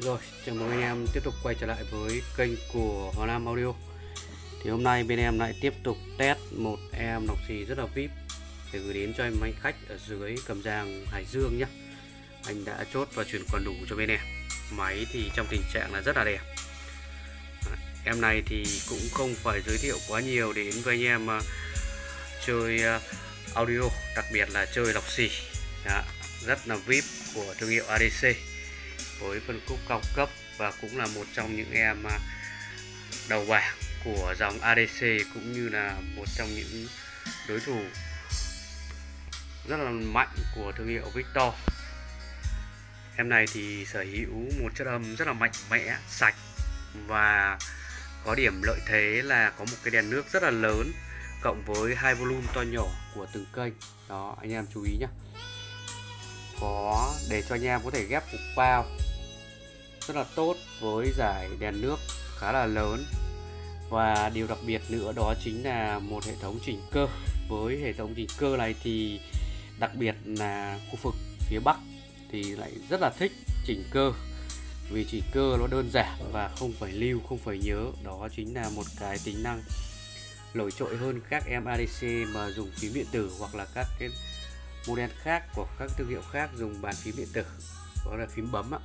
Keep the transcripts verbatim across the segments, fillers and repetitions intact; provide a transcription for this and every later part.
Rồi, chào mừng anh em tiếp tục quay trở lại với kênh của Hoàng Nam Audio. Thì hôm nay bên em lại tiếp tục test một em nọc xì rất là vip để gửi đến cho em anh khách ở dưới Cẩm Giàng, Hải Dương nhé. Anh đã chốt và chuyển khoản đủ cho bên em. Máy thì trong tình trạng là rất là đẹp. Em này thì cũng không phải giới thiệu quá nhiều đến với anh em uh, chơi uh, audio, đặc biệt là chơi nọc xì. Đó, rất là vip của thương hiệu a đê xê, với phân khúc cao cấp và cũng là một trong những em đầu bảng của dòng a đê xê, cũng như là một trong những đối thủ rất là mạnh của thương hiệu Victor. Em này thì sở hữu một chất âm rất là mạnh mẽ, sạch và có điểm lợi thế là có một cái đèn nước rất là lớn, cộng với hai volume to nhỏ của từng kênh. Đó, anh em chú ý nhé. Có để cho anh em có thể ghép cục bao rất là tốt với dải đèn nước khá là lớn. Và điều đặc biệt nữa đó chính là một hệ thống chỉnh cơ. Với hệ thống chỉnh cơ này thì đặc biệt là khu vực phía Bắc thì lại rất là thích chỉnh cơ, vì chỉnh cơ nó đơn giản và không phải lưu, không phải nhớ. Đó chính là một cái tính năng nổi trội hơn các em a đê xê mà dùng phím điện tử, hoặc là các cái model khác của các thương hiệu khác dùng bàn phím điện tử, đó là phím bấm ạ.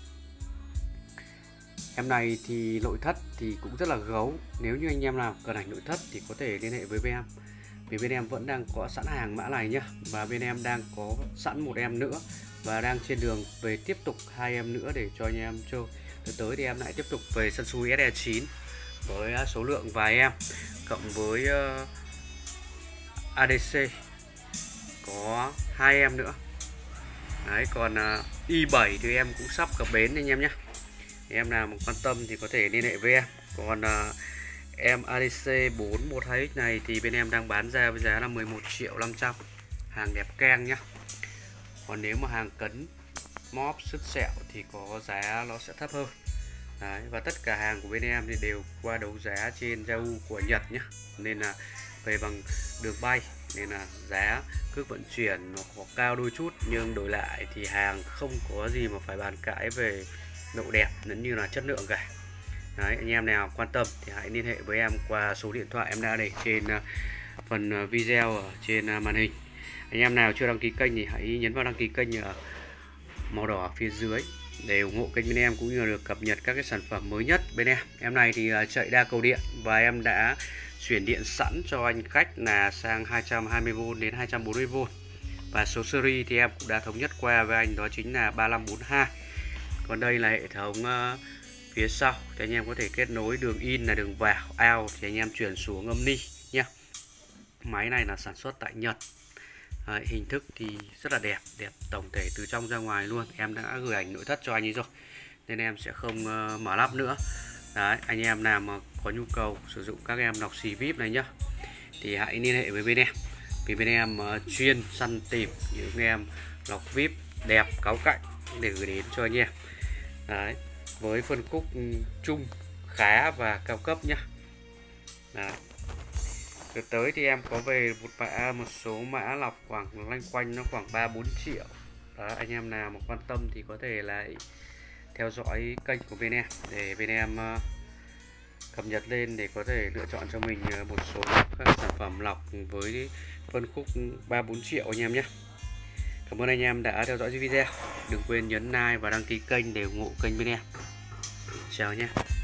Em này thì nội thất thì cũng rất là gấu. Nếu như anh em nào cần ảnh nội thất thì có thể liên hệ với bên em, vì bên em vẫn đang có sẵn hàng mã này nhá. Và bên em đang có sẵn một em nữa và đang trên đường về tiếp tục hai em nữa để cho anh em chơi. Tới tới thì em lại tiếp tục về Sansui ét e chín với số lượng vài em, cộng với uh, a đê xê có hai em nữa. Đấy, còn uh, i bảy thì em cũng sắp cập bến anh em nhé. Em nào mà quan tâm thì có thể liên hệ với em. Còn uh, em a đê xê bốn một hai x này thì bên em đang bán ra với giá là mười một triệu năm trăm, hàng đẹp keng nhá. Còn nếu mà hàng cấn móp sứt sẹo thì có giá nó sẽ thấp hơn. Đấy, và tất cả hàng của bên em thì đều qua đấu giá trên Yahoo của Nhật nhá, nên là về bằng đường bay, nên là giá cước vận chuyển nó có cao đôi chút, nhưng đổi lại thì hàng không có gì mà phải bàn cãi về độ đẹp lẫn như là chất lượng cả. Đấy, anh em nào quan tâm thì hãy liên hệ với em qua số điện thoại em đã để trên phần video ở trên màn hình. Anh em nào chưa đăng ký kênh thì hãy nhấn vào đăng ký kênh ở màu đỏ phía dưới để ủng hộ kênh bên em, cũng như là được cập nhật các cái sản phẩm mới nhất bên em. Em này thì chạy đa cầu điện và em đã chuyển điện sẵn cho anh khách là sang hai trăm hai mươi vôn đến hai trăm bốn mươi vôn, và số series thì em cũng đã thống nhất qua với anh, đó chính là ba lăm bốn hai. Còn đây là hệ thống uh, phía sau thì anh em có thể kết nối đường in là đường vào, out thì anh em chuyển xuống âm ni nhé. Máy này là sản xuất tại Nhật. Đấy, hình thức thì rất là đẹp, đẹp tổng thể từ trong ra ngoài luôn. Em đã gửi ảnh nội thất cho anh ấy rồi nên em sẽ không uh, mở lắp nữa. Đấy, anh em nào mà có nhu cầu sử dụng các em nọc xì vip này nhá thì hãy liên hệ với bên em, vì bên em uh, chuyên săn tìm những em nọc vip đẹp cáu cạnh để gửi đến cho anh em. Đấy, với phân khúc chung khá và cao cấp nhá. Đấy, từ tới thì em có về một mã một số mã lọc khoảng loanh quanh nó khoảng ba bốn triệu. Đó, anh em nào mà quan tâm thì có thể lại theo dõi kênh của bên em để bên em uh, cập nhật lên để có thể lựa chọn cho mình một số các sản phẩm lọc với phân khúc ba bốn triệu anh em nhé. Cảm ơn anh em đã theo dõi video. Đừng quên nhấn like và đăng ký kênh để ủng hộ kênh bên em. Chào nhé.